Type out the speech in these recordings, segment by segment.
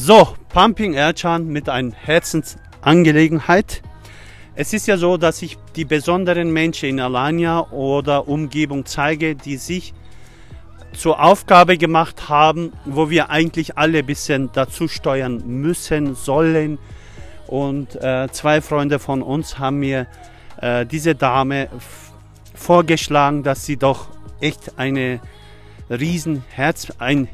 So, Pumping Ercan mit einer Herzensangelegenheit. Es ist ja so, dass ich die besonderen Menschen in Alanya oder Umgebung zeige, die sich zur Aufgabe gemacht haben, wo wir eigentlich alle ein bisschen dazu steuern müssen, sollen. Und zwei Freunde von uns haben mir diese Dame vorgeschlagen, dass sie doch echt ein Riesenherz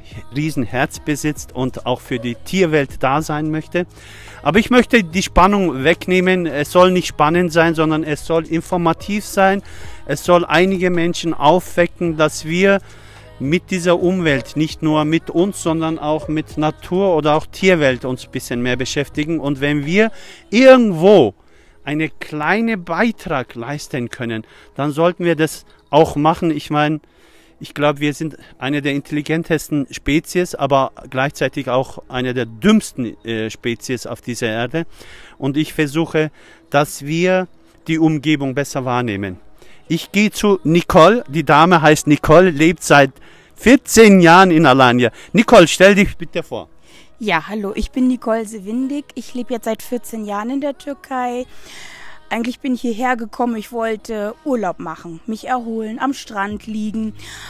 besitzt und auch für die Tierwelt da sein möchte. Aber ich möchte die Spannung wegnehmen. Es soll nicht spannend sein, sondern es soll informativ sein. Es soll einige Menschen aufwecken, dass wir mit dieser Umwelt, nicht nur mit uns, sondern auch mit Natur oder auch Tierwelt uns ein bisschen mehr beschäftigen. Und wenn wir irgendwo einen kleinen Beitrag leisten können, dann sollten wir das auch machen. Ich meine, ich glaube, wir sind eine der intelligentesten Spezies, aber gleichzeitig auch eine der dümmsten Spezies auf dieser Erde. Und ich versuche, dass wir die Umgebung besser wahrnehmen. Ich gehe zu Nicole. Die Dame heißt Nicole, lebt seit 14 Jahren in Alanya. Nicole, stell dich bitte vor. Ja, hallo, ich bin Nicole Sevindik. Ich lebe jetzt seit 14 Jahren in der Türkei. Eigentlich bin ich hierher gekommen, ich wollte Urlaub machen, mich erholen, am Strand liegen.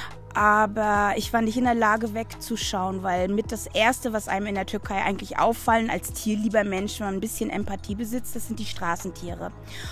Aber ich war nicht in der Lage wegzuschauen, weil mit das Erste, was einem in der Türkei eigentlich auffallen, als tierlieber Mensch, wenn man ein bisschen Empathie besitzt, das sind die Straßentiere.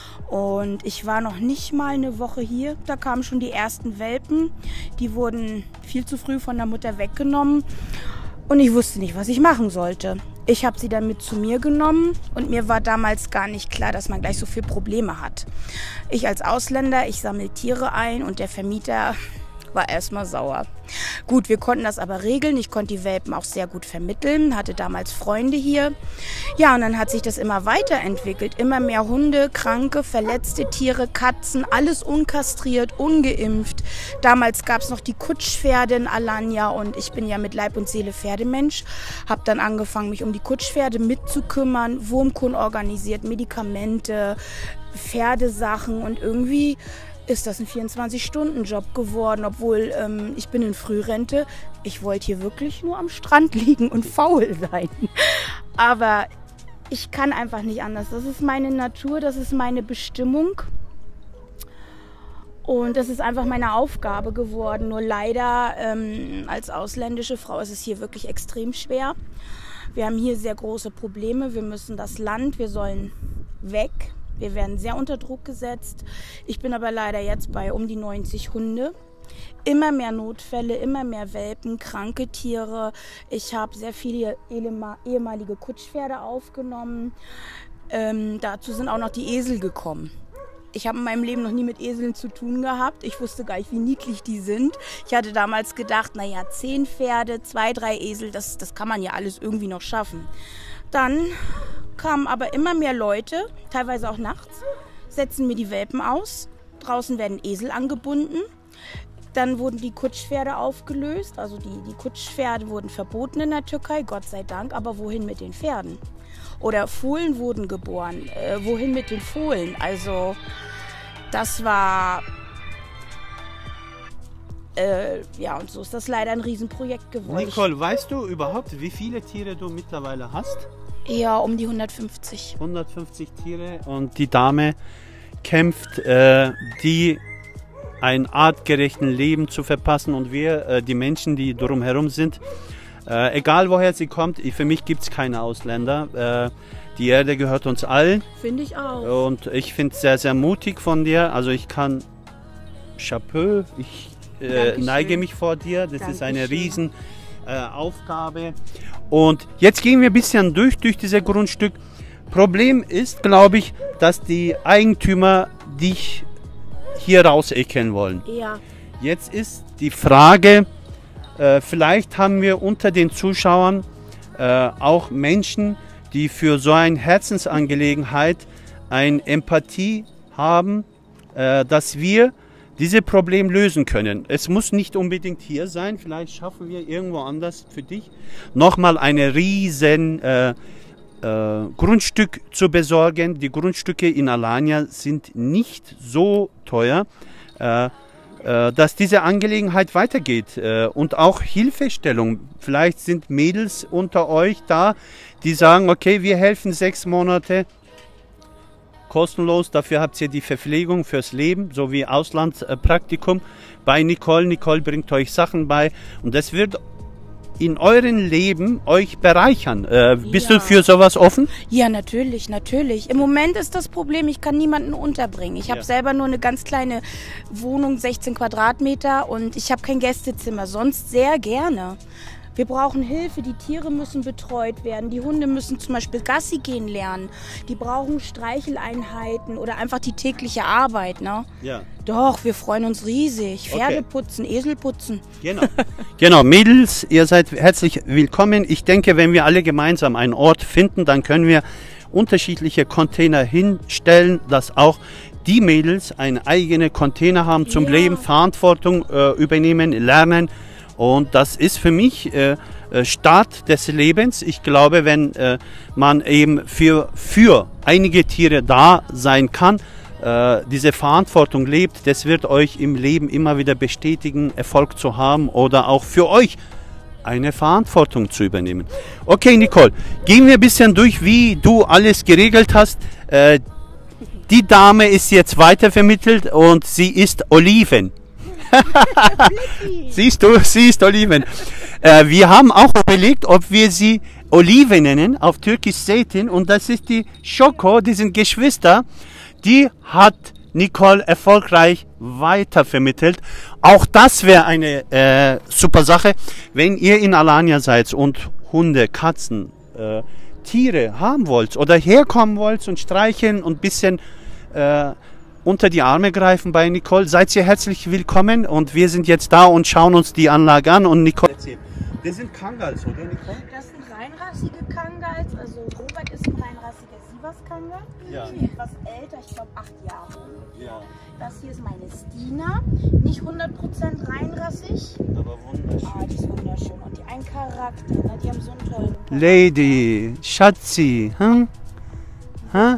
Und ich war noch nicht mal eine Woche hier, da kamen schon die ersten Welpen. Die wurden viel zu früh von der Mutter weggenommen. Und ich wusste nicht, was ich machen sollte. Ich habe sie dann mit zu mir genommen und mir war damals gar nicht klar, dass man gleich so viele Probleme hat. Ich als Ausländer, ich sammle Tiere ein und der Vermieter war erstmal sauer. Gut, wir konnten das aber regeln. Ich konnte die Welpen auch sehr gut vermitteln, hatte damals Freunde hier. Ja, und dann hat sich das immer weiterentwickelt. Immer mehr Hunde, kranke, verletzte Tiere, Katzen, alles unkastriert, ungeimpft. Damals gab es noch die Kutschpferde in Alanya und ich bin ja mit Leib und Seele Pferdemensch. Habe dann angefangen, mich um die Kutschpferde mitzukümmern, Wurmkuren organisiert, Medikamente, Pferdesachen und irgendwie ist das ein 24-Stunden-Job geworden, obwohl ich bin in Frührente. Ich wollte hier wirklich nur am Strand liegen und faul sein. Aber ich kann einfach nicht anders. Das ist meine Natur, das ist meine Bestimmung. Und das ist einfach meine Aufgabe geworden. Nur leider als ausländische Frau ist es hier wirklich extrem schwer. Wir haben hier sehr große Probleme. Wir müssen das Land, wir sollen weg. Wir werden sehr unter Druck gesetzt. Ich bin aber leider jetzt bei um die 90 Hunde. Immer mehr Notfälle, immer mehr Welpen, kranke Tiere. Ich habe sehr viele ehemalige Kutschpferde aufgenommen. Dazu sind auch noch die Esel gekommen. Ich habe in meinem Leben noch nie mit Eseln zu tun gehabt. Ich wusste gar nicht, wie niedlich die sind. Ich hatte damals gedacht, naja, 10 Pferde, 2, 3 Esel, das kann man ja alles irgendwie noch schaffen. Dann kamen aber immer mehr Leute, teilweise auch nachts, setzen mir die Welpen aus. Draußen werden Esel angebunden. Dann wurden die Kutschpferde aufgelöst. Also die Kutschpferde wurden verboten in der Türkei, Gott sei Dank. Aber wohin mit den Pferden? Oder Fohlen wurden geboren. Wohin mit den Fohlen? Also das war... ja, und so ist das leider ein Riesenprojekt geworden. Nicole, weißt du überhaupt, wie viele Tiere du mittlerweile hast? Ja, um die 150. 150 Tiere und die Dame kämpft, die ein artgerechten Leben zu verpassen und wir, die Menschen, die drumherum sind, egal woher sie kommt, für mich gibt es keine Ausländer. Die Erde gehört uns allen. Finde ich auch. Und ich finde es sehr, sehr mutig von dir. Also ich kann Chapeau, ich neige mich vor dir. Das ist eine riesen Aufgabe. Und jetzt gehen wir ein bisschen durch dieses Grundstück. Problem ist, glaube ich, dass die Eigentümer dich hier rausekeln wollen. Ja. Jetzt ist die Frage, vielleicht haben wir unter den Zuschauern auch Menschen, die für so eine Herzensangelegenheit eine Empathie haben, dass wir dieses Problem lösen können. Es muss nicht unbedingt hier sein, vielleicht schaffen wir irgendwo anders für dich nochmal eine riesen Grundstück zu besorgen. Die Grundstücke in Alanya sind nicht so teuer. dass diese Angelegenheit weitergeht und auch Hilfestellung. Vielleicht sind Mädels unter euch da, die sagen, okay, wir helfen 6 Monate kostenlos, dafür habt ihr die Verpflegung fürs Leben, sowie Auslandspraktikum bei Nicole. Nicole bringt euch Sachen bei und das wird in eurem Leben euch bereichern. Bist du für sowas offen? Ja, natürlich, natürlich. Im Moment ist das Problem, ich kann niemanden unterbringen. Ich habe selber nur eine ganz kleine Wohnung, 16 Quadratmeter und ich habe kein Gästezimmer, sonst sehr gerne. Wir brauchen Hilfe, die Tiere müssen betreut werden, die Hunde müssen zum Beispiel Gassi gehen lernen, die brauchen Streicheleinheiten oder einfach die tägliche Arbeit. Ne? Ja. Doch, wir freuen uns riesig. Pferde putzen, Esel putzen. Genau. Genau, Mädels, ihr seid herzlich willkommen. Ich denke, wenn wir alle gemeinsam einen Ort finden, dann können wir unterschiedliche Container hinstellen, dass auch die Mädels einen eigenen Container haben zum Leben, Verantwortung übernehmen, lernen. Und das ist für mich Start des Lebens. Ich glaube, wenn man eben für einige Tiere da sein kann, diese Verantwortung lebt, das wird euch im Leben immer wieder bestätigen, Erfolg zu haben oder auch für euch eine Verantwortung zu übernehmen. Okay, Nicole, gehen wir ein bisschen durch, wie du alles geregelt hast. Die Dame ist jetzt weitervermittelt und sie ist Oliven. Siehst du, sie ist Oliven. Wir haben auch überlegt, ob wir sie Oliven nennen, auf Türkisch Zeytin. Und das ist die Schoko, die sind Geschwister. Die hat Nicole erfolgreich weitervermittelt. Auch das wäre eine super Sache, wenn ihr in Alanya seid und Hunde, Katzen, Tiere haben wollt oder herkommen wollt und streicheln und ein bisschen unter die Arme greifen bei Nicole. Seid ihr herzlich willkommen und wir sind jetzt da und schauen uns die Anlage an und Nicole. Das sind Kangals, oder Nicole? Das sind reinrassige Kangals, also Robert ist ein reinrassiger Sivas-Kangal. Ja. Etwas älter, ich glaube 8 Jahre. Ja. Das hier ist meine Stina, nicht 100% reinrassig. Aber wunderschön. Ah, die ist wunderschön und die ein Charakter, ne? Die haben so einen tollen Charakter. Lady, Schatzi, hm? Huh?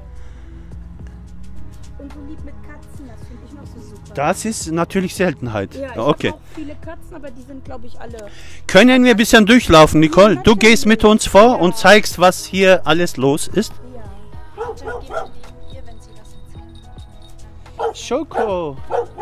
Und so lieb mit Katzen, das finde ich noch so super. Das ist natürlich Seltenheit. Ja, ich okay. habe auch viele Katzen, aber die sind, glaube ich, alle... Können wir ein bisschen durchlaufen, Nicole? Du gehst mit uns vor und zeigst, was hier alles los ist. Ja. Und dann geben wir die hier, wenn sie was erzählen. Schoko.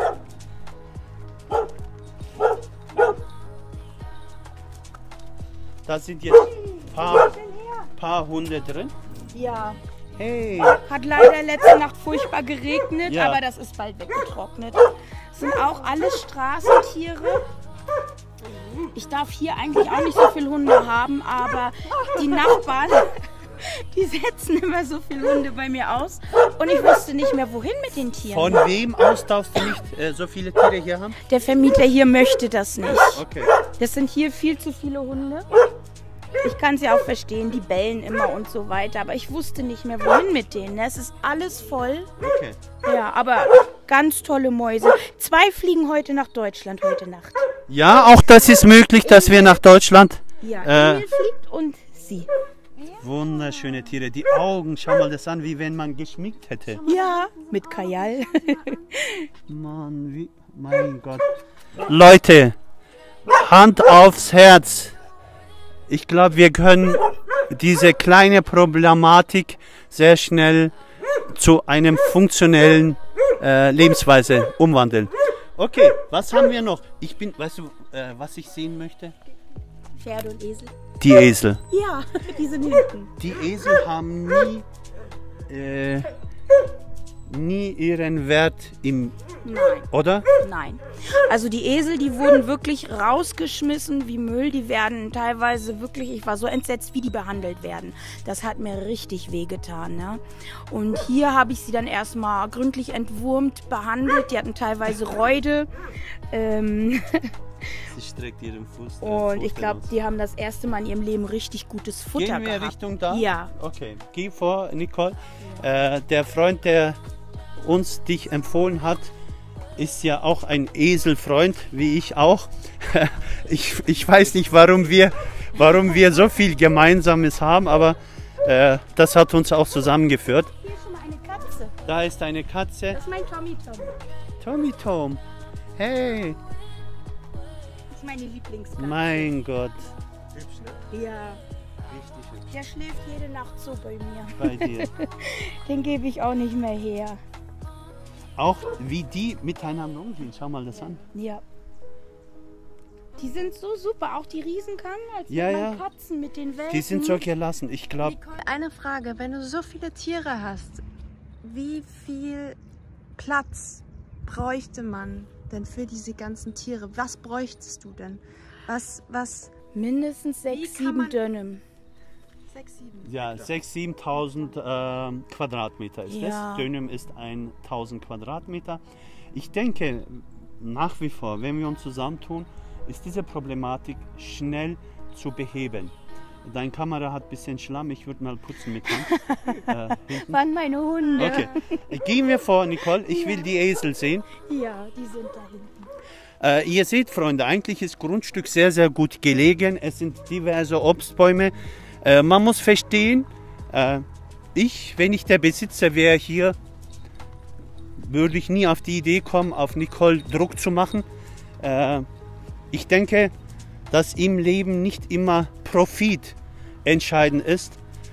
Da sind jetzt ein paar Hunde drin. Ja. Hey. Hat leider letzte Nacht furchtbar geregnet, Ja. aber das ist bald weggetrocknet. Das sind auch alles Straßentiere. Ich darf hier eigentlich auch nicht so viele Hunde haben, aber die Nachbarn, die setzen immer so viele Hunde bei mir aus. Und ich wusste nicht mehr, wohin mit den Tieren. Von wem aus darfst du nicht so viele Tiere hier haben? Der Vermieter hier möchte das nicht. Okay. Das sind hier viel zu viele Hunde. Ich kann es ja auch verstehen, die bellen immer und so weiter. Aber ich wusste nicht mehr, wohin mit denen. Es ist alles voll. Okay. Ja, aber ganz tolle Mäuse. 2 fliegen heute nach Deutschland, heute Nacht. Ja, auch das ist möglich, dass wir nach Deutschland. Ja, Emil fliegt und sie. Wunderschöne Tiere. Die Augen, schau mal das an, wie wenn man geschminkt hätte. Ja, mit Kajal. Mann, wie, mein Gott. Leute, Hand aufs Herz. Ich glaube, wir können diese kleine Problematik sehr schnell zu einem funktionellen Lebensweise umwandeln. Okay, was haben wir noch? Weißt du, was ich sehen möchte? Pferde und Esel. Die Esel. Ja, die sind hinten. Die Esel haben nie ihren Wert im... Nein. Oder? Nein. Also die Esel, die wurden wirklich rausgeschmissen wie Müll. Die werden teilweise wirklich, ich war so entsetzt, wie die behandelt werden. Das hat mir richtig wehgetan. Ne? Und hier habe ich sie dann erstmal gründlich entwurmt, behandelt. Die hatten teilweise Räude. Sie streckt ihren Fuß. Und ich glaube, die haben das erste Mal in ihrem Leben richtig gutes Futter gehabt. Gehen wir gehabt. Richtung da? Ja. Okay, geh vor, Nicole. Der Freund, der uns dich empfohlen hat, ist ja auch ein Eselfreund, wie ich auch. Ich weiß nicht, warum wir so viel Gemeinsames haben, aber das hat uns auch zusammengeführt. Hier ist schon mal eine Katze. Da ist eine Katze. Das ist mein Tommy Tom. Tommy Tom. Hey, Das ist meine Lieblingskatze. mein Gott. Hübsch, ne? Ja, Richtig hübsch. der schläft jede Nacht so bei mir. Bei dir. Den gebe ich auch nicht mehr her. Auch wie die miteinander umgehen. Schau mal das an. Ja. Die sind so super, auch die Riesenkammern, als Ja, mit ja. meinen Katzen, mit den Welpen. Die sind so gelassen. Ich glaube, Eine Frage, wenn du so viele Tiere hast, wie viel Platz bräuchte man denn für diese ganzen Tiere? Was bräuchtest du denn? Was? Mindestens Wie 6, kann 7 man- Dönüm. 6, 7. ja, 6.000, 7.000 Quadratmeter ist Ja. das. Dönüm ist 1.000 Quadratmeter. Ich denke, nach wie vor, wenn wir uns zusammentun, ist diese Problematik schnell zu beheben. Deine Kamera hat ein bisschen Schlamm, ich würde mal putzen mit Hand. Hinten. Waren meine Hunde. Okay, gehen wir vor, Nicole. Ich will die Esel sehen. Ja, die sind da hinten. Ihr seht, Freunde, eigentlich ist das Grundstück sehr, sehr gut gelegen. Es sind diverse Obstbäume. Man muss verstehen, wenn ich der Besitzer wäre hier, würde ich nie auf die Idee kommen, auf Nicole Druck zu machen. Ich denke, dass im Leben nicht immer Profit entscheidend ist.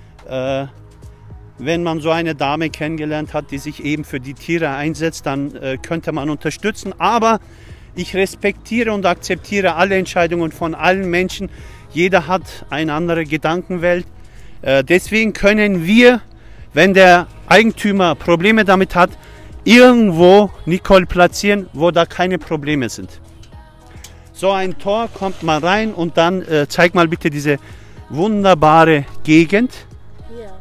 Wenn man so eine Dame kennengelernt hat, die sich eben für die Tiere einsetzt, dann könnte man unterstützen. Aber ich respektiere und akzeptiere alle Entscheidungen von allen Menschen. Jeder hat eine andere Gedankenwelt. Deswegen können wir, wenn der Eigentümer Probleme damit hat, irgendwo Nicole platzieren, wo da keine Probleme sind. So ein Tor, kommt mal rein und dann zeig mal bitte diese wunderbare Gegend. Ja.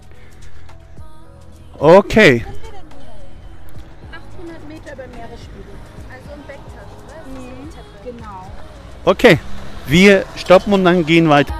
Okay, 800 Meter über Meeresspiegel. Also ein Backtasch, ne? Genau. okay. Wir stoppen und dann gehen weiter.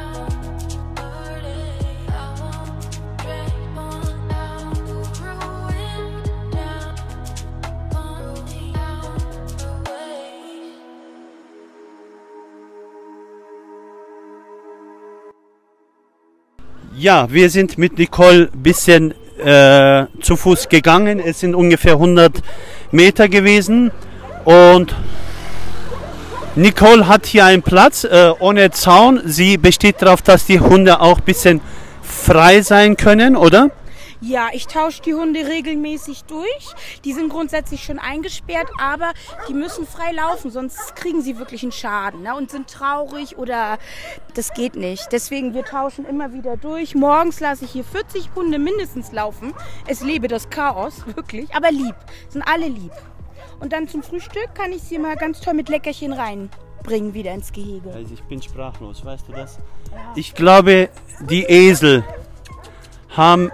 Ja, wir sind mit Nicole ein bisschen zu Fuß gegangen. Es sind ungefähr 100 Meter gewesen und Nicole hat hier einen Platz ohne Zaun. Sie besteht darauf, dass die Hunde auch ein bisschen frei sein können, oder? Ja, ich tausche die Hunde regelmäßig durch. Die sind grundsätzlich schon eingesperrt, aber die müssen frei laufen, sonst kriegen sie wirklich einen Schaden, ne? Und sind traurig oder das geht nicht. Deswegen, wir tauschen immer wieder durch. Morgens lasse ich hier 40 Hunde mindestens laufen. Es lebe das Chaos, wirklich, aber lieb. Sind alle lieb. Und dann zum Frühstück kann ich sie mal ganz toll mit Leckerchen reinbringen, wieder ins Gehege. Also ich bin sprachlos, weißt du das? Ich glaube, die Esel haben...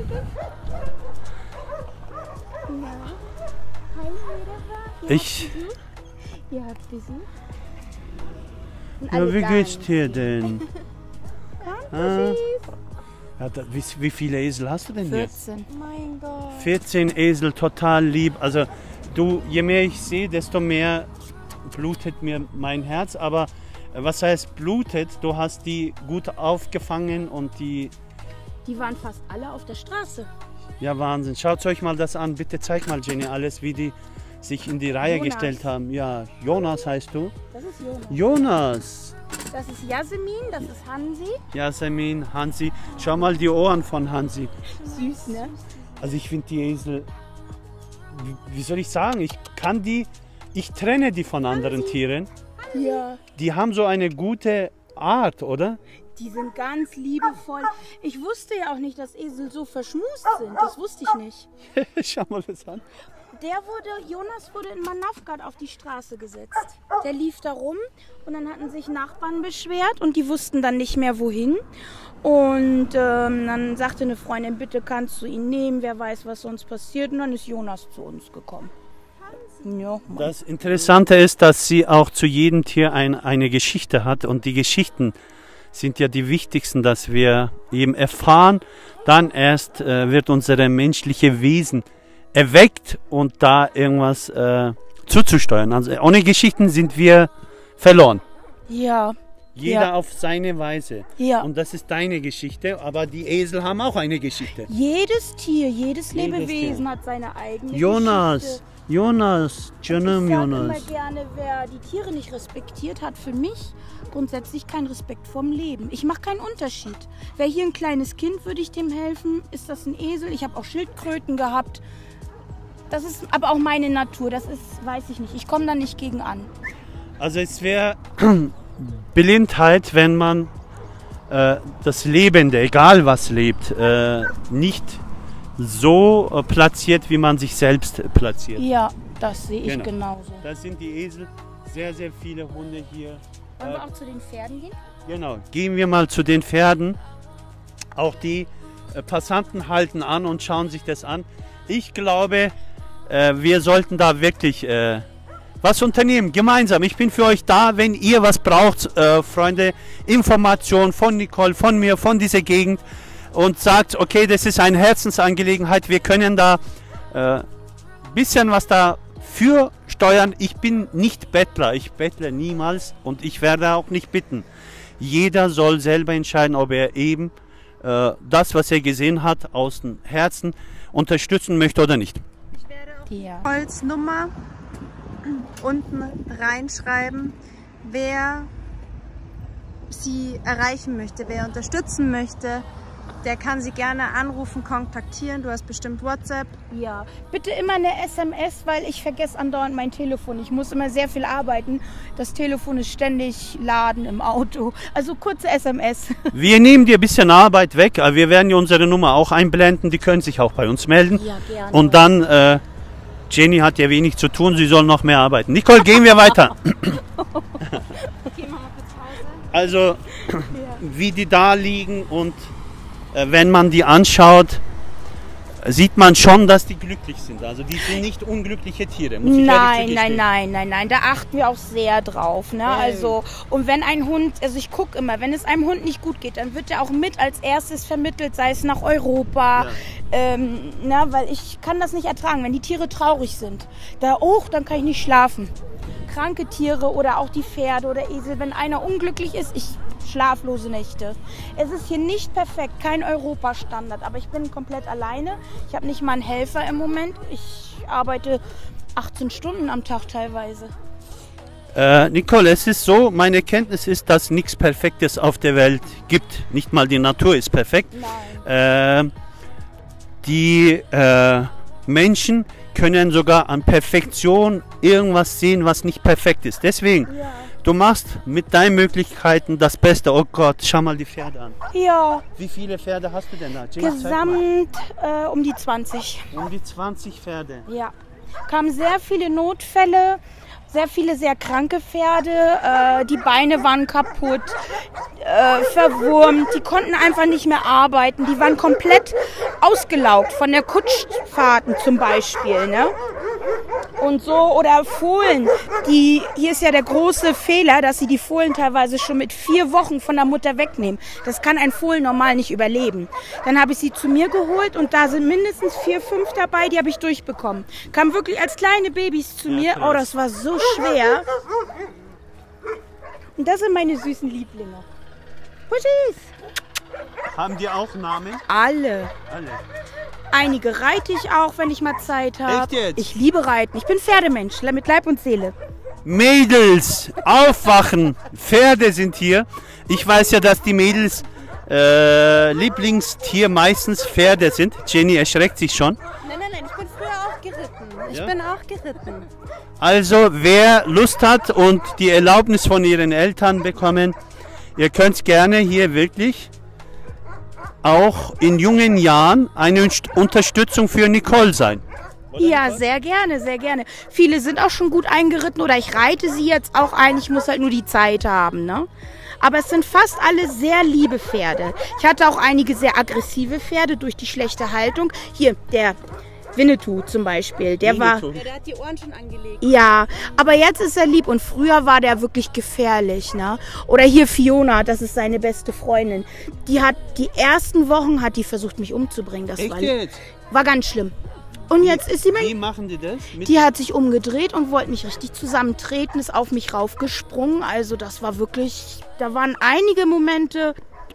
Ich... Ihr habt Besuch. Ja, wie geht's dir denn? Ah. Ja, wie viele Esel hast du denn hier? 14. Mein Gott. 14 Esel, total lieb. Also du, je mehr ich sehe, desto mehr blutet mir mein Herz. Aber was heißt blutet? Du hast die gut aufgefangen und die... Die waren fast alle auf der Straße. Ja, Wahnsinn. Schaut euch mal das an. Bitte zeig mal, Jenny, alles, wie die sich in die Reihe Jonas. gestellt haben. Ja, Jonas heißt du? Das ist Jonas. Jonas. Das ist Jasmin, das ist Hansi. Jasmin, Hansi. Schau mal die Ohren von Hansi. Süß, ne? Also ich finde die Esel, wie soll ich sagen, ich trenne die von anderen Tieren. Ja. Die haben so eine gute Art, oder? Die sind ganz liebevoll. Ich wusste ja auch nicht, dass Esel so verschmust sind. Das wusste ich nicht. Schau mal das an. Jonas wurde in Manavgat auf die Straße gesetzt. Der lief da rum und dann hatten sich Nachbarn beschwert und die wussten dann nicht mehr wohin. Und dann sagte eine Freundin, bitte kannst du ihn nehmen, wer weiß, was sonst passiert. Und dann ist Jonas zu uns gekommen. Ja, Mann. Das Interessante ist, dass sie auch zu jedem Tier eine Geschichte hat und die Geschichten sind ja die wichtigsten, dass wir eben erfahren, dann erst wird unser menschliche Wesen erweckt und da irgendwas zuzusteuern. Also ohne Geschichten sind wir verloren. Ja. Jeder Ja. auf seine Weise. Ja. Und das ist deine Geschichte, aber die Esel haben auch eine Geschichte. Jedes Tier, jedes Lebewesen Tier. hat seine eigene Jonas, Geschichte. Jonas, canım Ich sage immer Jonas. gerne, wer die Tiere nicht respektiert, hat für mich grundsätzlich keinen Respekt vorm Leben. Ich mache keinen Unterschied. Wäre hier ein kleines Kind, würde ich dem helfen. Ist das ein Esel? Ich habe auch Schildkröten gehabt. Das ist aber auch meine Natur. Das ist, weiß ich nicht. Ich komme da nicht gegen an. Also es wäre Blindheit, wenn man das Lebende, egal was lebt, nicht so platziert, wie man sich selbst platziert. Ja, das sehe ich Genau. genauso. Das sind die Esel, sehr, sehr viele Hunde hier. Wollen wir auch zu den Pferden gehen? Genau, gehen wir mal zu den Pferden. Auch die Passanten halten an und schauen sich das an. Ich glaube, wir sollten da wirklich was unternehmen, gemeinsam. Ich bin für euch da, wenn ihr was braucht, Freunde, Informationen von Nicole, von mir, von dieser Gegend und sagt, okay, das ist eine Herzensangelegenheit, wir können da ein bisschen was dafür steuern. Ich bin nicht Bettler, ich bettle niemals und ich werde auch nicht bitten. Jeder soll selber entscheiden, ob er eben das, was er gesehen hat, aus dem Herzen unterstützen möchte oder nicht. Ich werde auch Ja. Nicoles Nummer unten reinschreiben, wer sie erreichen möchte, wer unterstützen möchte. Der kann sie gerne anrufen, kontaktieren. Du hast bestimmt WhatsApp. Ja, bitte immer eine SMS, weil ich vergesse andauernd mein Telefon. Ich muss immer sehr viel arbeiten. Das Telefon ist ständig laden im Auto. Also kurze SMS. Wir nehmen dir ein bisschen Arbeit weg, aber wir werden dir unsere Nummer auch einblenden. Die können sich auch bei uns melden. Ja, gerne. Und dann, Jenny hat ja wenig zu tun, sie soll noch mehr arbeiten. Nicole, gehen wir weiter. Also, wie die da liegen und wenn man die anschaut, sieht man schon, dass die glücklich sind. Also die sind nicht unglückliche Tiere. Muss ich ehrlich zu Nein, gestehen. nein. Da achten wir auch sehr drauf. Ne? Also, und wenn ein Hund, also ich gucke immer, wenn es einem Hund nicht gut geht, dann wird er auch mit als erstes vermittelt, sei es nach Europa. Weil ich kann das nicht ertragen, wenn die Tiere traurig sind. Dann kann ich nicht schlafen. Kranke Tiere oder auch die Pferde oder Esel, wenn einer unglücklich ist, schlaflose Nächte. Es ist hier nicht perfekt, kein Europastandard, aber ich bin komplett alleine. Ich habe nicht mal einen Helfer im Moment. Ich arbeite 18 Stunden am Tag teilweise. Nicole, es ist so, meine Erkenntnis ist, dass nichts Perfektes auf der Welt gibt. Nicht mal die Natur ist perfekt. Nein. Die Menschen können sogar an Perfektion irgendwas sehen, was nicht perfekt ist. Deswegen, du machst mit deinen Möglichkeiten das Beste. Oh Gott, schau mal die Pferde an. Ja, Wie viele Pferde hast du denn da? Jenny, zeig mal. gesamt um die 20. Um die 20 Pferde. Ja, kamen sehr viele Notfälle, sehr viele sehr kranke Pferde. Die Beine waren kaputt, verwurmt, die konnten einfach nicht mehr arbeiten. Die waren komplett ausgelaugt von der Kutschfahrten zum Beispiel. Ne? Und so, oder Fohlen. Hier ist ja der große Fehler, dass sie die Fohlen teilweise schon mit 4 Wochen von der Mutter wegnehmen. Das kann ein Fohlen normal nicht überleben. Dann habe ich sie zu mir geholt und da sind mindestens 4, 5 dabei, die habe ich durchbekommen. Kamen wirklich als kleine Babys zu mir. krass. Oh, das war so schwer. Und das sind meine süßen Lieblinge. Puschis. Haben die auch Namen? Alle. Alle. Einige reite ich auch, wenn ich mal Zeit habe. Echt jetzt? Ich liebe Reiten. Ich bin Pferdemensch, mit Leib und Seele. Mädels, aufwachen! Pferde sind hier. Ich weiß ja, dass die Mädels Lieblingstier meistens Pferde sind. Jenny erschreckt sich schon. Nein, ich bin früher auch geritten. Ich bin auch geritten. Also, wer Lust hat und die Erlaubnis von ihren Eltern bekommen, ihr könnt gerne hier wirklich auch in jungen Jahren eine Unterstützung für Nicole sein. Ja, sehr gerne, sehr gerne. Viele sind auch schon gut eingeritten oder ich reite sie jetzt auch ein. Ich muss halt nur die Zeit haben, ne? Aber es sind fast alle sehr liebe Pferde. Ich hatte auch einige sehr aggressive Pferde durch die schlechte Haltung. Hier, der Winnetou zum Beispiel, der war... Ja, der hat die Ohren schon angelegt. Ja, aber jetzt ist er lieb und früher war der wirklich gefährlich, ne? Oder hier Fiona, das ist seine beste Freundin. Die ersten Wochen hat die versucht, mich umzubringen. Das war ganz schlimm. Und jetzt ist sie Wie machen die das? Die hat sich umgedreht und wollte mich richtig zusammentreten, ist auf mich raufgesprungen. Also das war wirklich, da waren einige Momente,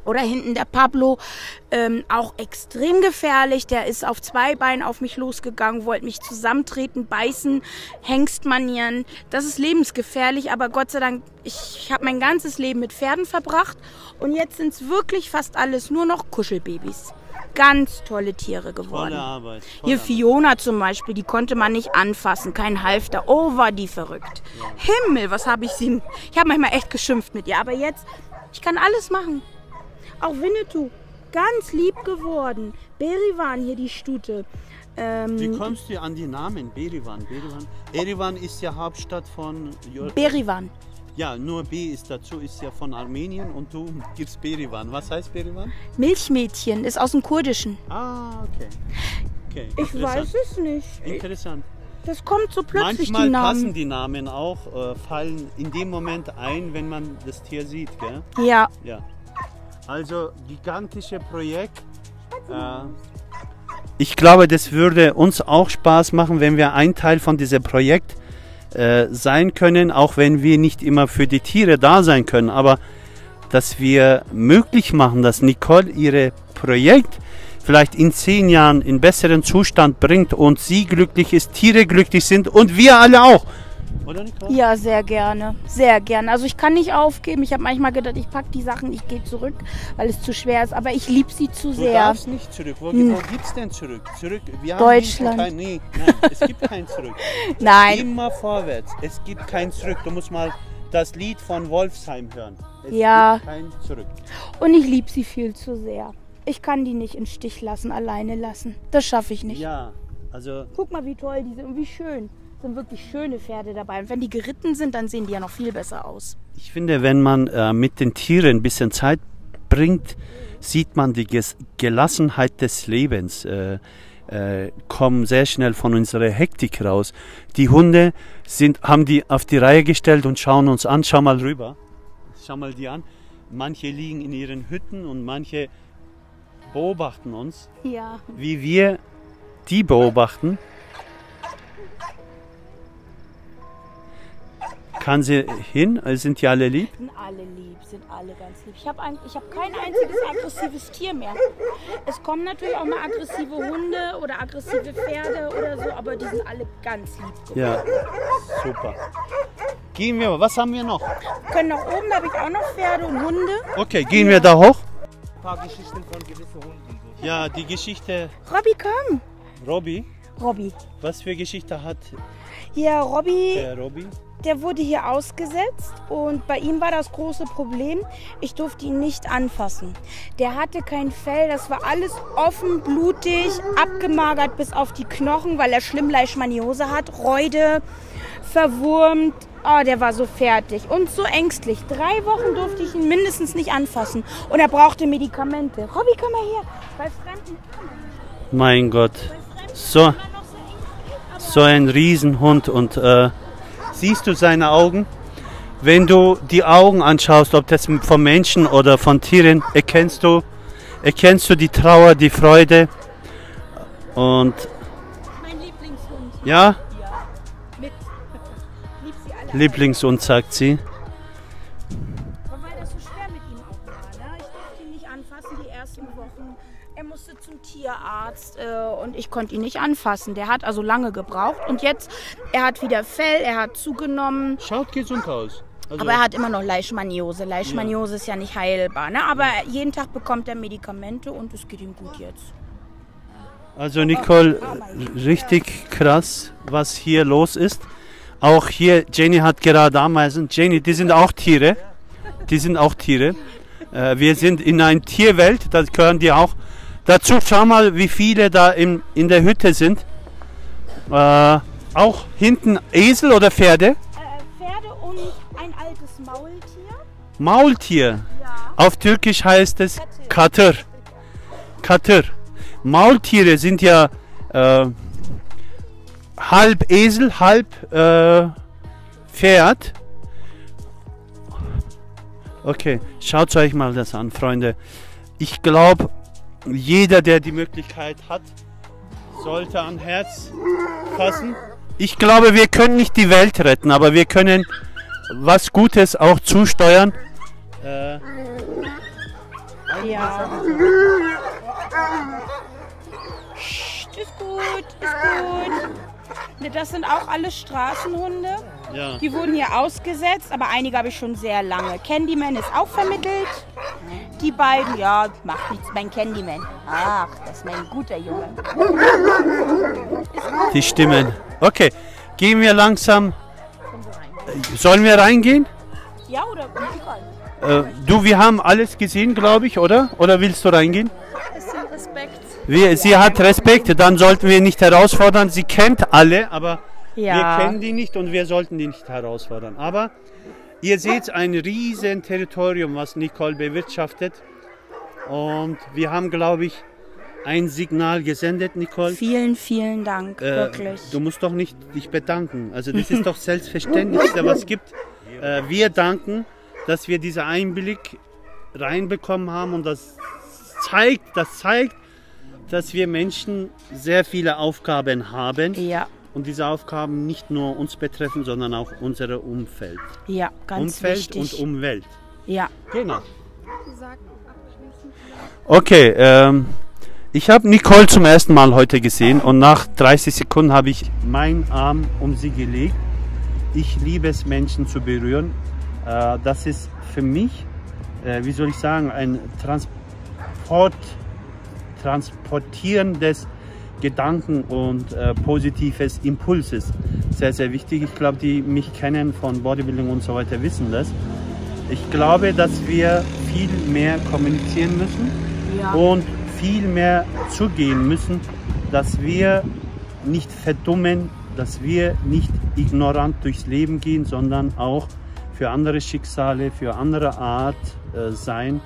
Oder hinten der Pablo, auch extrem gefährlich. Der ist auf 2 Beinen auf mich losgegangen, wollte mich zusammentreten, beißen, Hengstmanieren. Das ist lebensgefährlich, aber Gott sei Dank, ich habe mein ganzes Leben mit Pferden verbracht. Und jetzt sind es wirklich fast alles nur noch Kuschelbabys. Ganz tolle Tiere geworden. Tolle Arbeit. Hier Fiona zum Beispiel, die konnte man nicht anfassen, kein Halfter. Oh, war die verrückt. Ja. Himmel, was habe ich sie... Ich habe manchmal echt geschimpft mit ihr, aber jetzt, ich kann alles machen. Auch Winnetou, ganz lieb geworden. Berivan, hier die Stute. Wie kommst du an die Namen? Berivan. Erivan ist ja Hauptstadt von... Berivan. Ja, nur B ist dazu, ist ja von Armenien und du gibst Berivan. Was heißt Berivan? Milchmädchen, ist aus dem Kurdischen. Ah, okay. Ich weiß es nicht. Interessant. Das kommt so plötzlich, Manchmal die Namen. passen die Namen auch, fallen in dem Moment ein, wenn man das Tier sieht, gell? Ja. Also, gigantische Projekt. Ich glaube, das würde uns auch Spaß machen, wenn wir ein Teil von diesem Projekt sein können, auch wenn wir nicht immer für die Tiere da sein können, aber dass wir möglich machen, dass Nicole ihr Projekt vielleicht in 10 Jahren in besseren Zustand bringt und sie glücklich ist, Tiere glücklich sind und wir alle auch. Oder Nicole? Ja, sehr gerne. Sehr gerne. Also ich kann nicht aufgeben. Ich habe manchmal gedacht, ich packe die Sachen, ich gehe zurück, weil es zu schwer ist. Aber ich liebe sie zu sehr. Du darfst nicht zurück. Wo gibt's denn zurück? Wir haben Deutschland. Nein, es gibt kein Zurück. Nein. Immer vorwärts. Es gibt kein Zurück. Du musst mal das Lied von Wolfsheim hören. Es gibt kein Zurück. Und ich liebe sie viel zu sehr. Ich kann die nicht im Stich lassen, alleine lassen. Das schaffe ich nicht. Ja, also... Guck mal, wie toll die sind und wie schön. Es sind wirklich schöne Pferde dabei. Und wenn die geritten sind, dann sehen die ja noch viel besser aus. Ich finde, wenn man mit den Tieren ein bisschen Zeit bringt, sieht man die Gelassenheit des Lebens. Kommen sehr schnell von unserer Hektik raus. Die Hunde haben die auf die Reihe gestellt und schauen uns an. Schau mal rüber. Schau mal die an. Manche liegen in ihren Hütten und manche beobachten uns. Ja. Wie wir die beobachten. Kann sie hin? Sind die alle lieb? Sind alle lieb, sind alle ganz lieb. Ich habe kein einziges aggressives Tier mehr. Es kommen natürlich auch mal aggressive Hunde oder aggressive Pferde oder so, aber die sind alle ganz lieb geworden. Ja, super. Gehen wir mal. Was haben wir noch? Wir können nach oben, da habe ich auch noch Pferde und Hunde. Okay, gehen wir da hoch? Ein paar Geschichten von gewissen Hunden. So. Ja, die Geschichte... Robby, komm. Robby? Was für Geschichte hat Ja, Robby... der Robby? Der wurde hier ausgesetzt und bei ihm war das große Problem, ich durfte ihn nicht anfassen. Der hatte kein Fell, das war alles offen, blutig, abgemagert bis auf die Knochen, weil er schlimm Leishmaniose hat, Räude, verwurmt. Oh, der war so fertig und so ängstlich. 3 Wochen durfte ich ihn mindestens nicht anfassen und er brauchte Medikamente. Robby, komm mal her. Bei Fremden. Mein Gott, so ein Riesenhund und siehst du seine Augen? Wenn du die Augen anschaust, ob das von Menschen oder von Tieren, erkennst du die Trauer, die Freude und Mein Lieblingshund. ja, Mit. Lieb sie alle. Lieblingshund, sagt sie. Weil das so schwer mit ihm auch war. Ne? Ich durfte ihn nicht anfassen die ersten Wochen. Er musste zum Tierarzt und ich konnte ihn nicht anfassen. Der hat also lange gebraucht. Und jetzt, er hat wieder Fell, er hat zugenommen. Schaut gesund aus. Also, Aber er hat immer noch Leishmaniose. Leishmaniose ist ja nicht heilbar. Ne? Aber jeden Tag bekommt er Medikamente und es geht ihm gut jetzt. also Nicole, richtig krass, was hier los ist. Auch hier, Jenny hat gerade Ameisen. Jenny, die sind auch Tiere. Wir sind in einer Tierwelt, da gehören die auch dazu. Schau mal, wie viele da in der Hütte sind. Auch hinten Esel oder Pferde? Pferde und ein altes Maultier. Maultier. Ja. Auf Türkisch heißt es Katır. Maultiere sind ja halb Esel, halb Pferd. Okay, schaut euch mal das an, Freunde. Ich glaube, jeder, der die Möglichkeit hat, sollte an Herz fassen. Ich glaube, wir können nicht die Welt retten, aber wir können was Gutes auch zusteuern. Ja. Psst, ist gut, ist gut. Ne, das sind auch alles Straßenhunde. Ja. Die wurden hier ausgesetzt, aber einige habe ich schon sehr lange. Candyman ist auch vermittelt. Die beiden, ja, macht nichts, mein Candyman. Ach, das ist mein guter Junge. Die Stimmen. Okay, gehen wir langsam. Sollen wir reingehen? Ja, oder egal. Du, wir haben alles gesehen, glaube ich, oder? Oder willst du reingehen? Bisschen Respekt. Sie hat Respekt, dann sollten wir nicht herausfordern. Sie kennt alle, aber Ja. wir kennen die nicht und wir sollten die nicht herausfordern. Aber ihr seht ein riesen Territorium, was Nicole bewirtschaftet. Und wir haben, glaube ich, ein Signal gesendet, Nicole. Vielen, vielen Dank, wirklich. Du musst doch nicht dich bedanken. Also das ist doch Selbstverständlichste, was es gibt. Wir danken, dass wir diesen Einblick reinbekommen haben und das zeigt, dass wir Menschen sehr viele Aufgaben haben Ja, und diese Aufgaben nicht nur uns betreffen, sondern auch unser Umfeld. ja, ganz Umfeld wichtig. und Umwelt. Ja, Genau. Okay, ich habe Nicole zum ersten Mal heute gesehen und nach 30 Sekunden habe ich meinen Arm um sie gelegt. Ich liebe es, Menschen zu berühren. Das ist für mich, wie soll ich sagen, ein Transportieren des Gedanken und positives Impulses. Sehr, sehr wichtig. Ich glaube, die mich kennen von Bodybuilding und so weiter wissen das. Ich glaube, dass wir viel mehr kommunizieren müssen ja, und viel mehr zugehen müssen, dass wir nicht verdummen, dass wir nicht ignorant durchs Leben gehen, sondern auch für andere Schicksale, für andere Art sein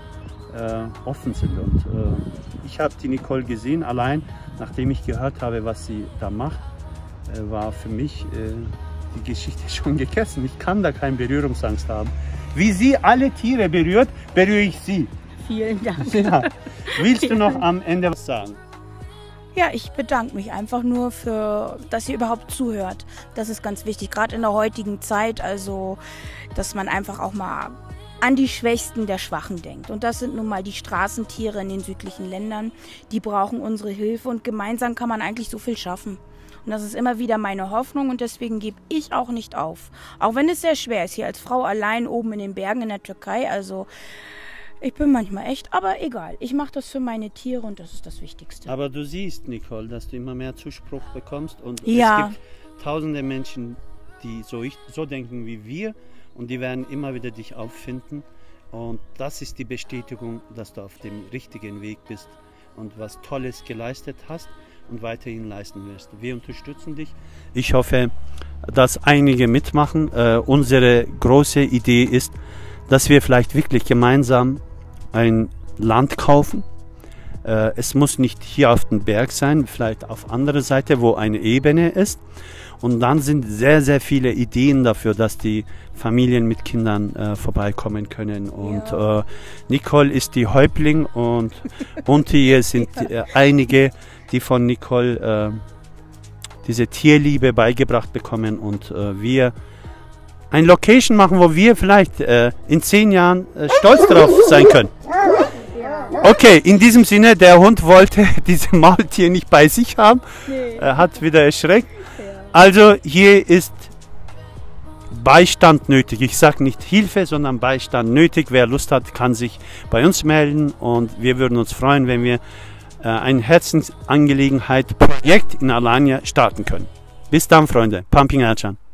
offen sind. Und ich habe die Nicole gesehen, allein nachdem ich gehört habe, was sie da macht, war für mich die Geschichte schon gegessen. Ich kann da keine Berührungsangst haben. Wie sie alle Tiere berührt, berühre ich sie. vielen Dank. Ja. Willst du noch am Ende was sagen? Ja, ich bedanke mich einfach nur für, dass ihr überhaupt zuhört. Das ist ganz wichtig, gerade in der heutigen Zeit, also, dass man einfach auch mal an die Schwächsten der Schwachen denkt. Und das sind nun mal die Straßentiere in den südlichen Ländern. Die brauchen unsere Hilfe und gemeinsam kann man eigentlich so viel schaffen. Und das ist immer wieder meine Hoffnung und deswegen gebe ich auch nicht auf. Auch wenn es sehr schwer ist, hier als Frau allein oben in den Bergen in der Türkei, also ich bin manchmal echt, aber egal. Ich mache das für meine Tiere und das ist das Wichtigste. Aber du siehst, Nicole, dass du immer mehr Zuspruch bekommst und Ja. es gibt tausende Menschen, die so denken wie wir und die werden immer wieder dich auffinden und das ist die Bestätigung, dass du auf dem richtigen Weg bist und was Tolles geleistet hast und weiterhin leisten wirst. Wir unterstützen dich. Ich hoffe, dass einige mitmachen. Unsere große Idee ist, dass wir vielleicht wirklich gemeinsam ein Land kaufen. Es muss nicht hier auf dem Berg sein, vielleicht auf anderer Seite, wo eine Ebene ist. Und dann sind sehr, sehr viele Ideen dafür, dass die Familien mit Kindern vorbeikommen können. Und Nicole ist die Häuptling und unter ihr sind einige, die von Nicole diese Tierliebe beigebracht bekommen. Und wir eine Location machen, wo wir vielleicht in 10 Jahren stolz drauf sein können. Okay, in diesem Sinne, der Hund wollte diese Maultier nicht bei sich haben. Er hat wieder erschreckt. Also hier ist Beistand nötig. Ich sage nicht Hilfe, sondern Beistand nötig. Wer Lust hat, kann sich bei uns melden und wir würden uns freuen, wenn wir ein Herzensangelegenheit-Projekt in Alanya starten können. Bis dann, Freunde. Pumping Ercan.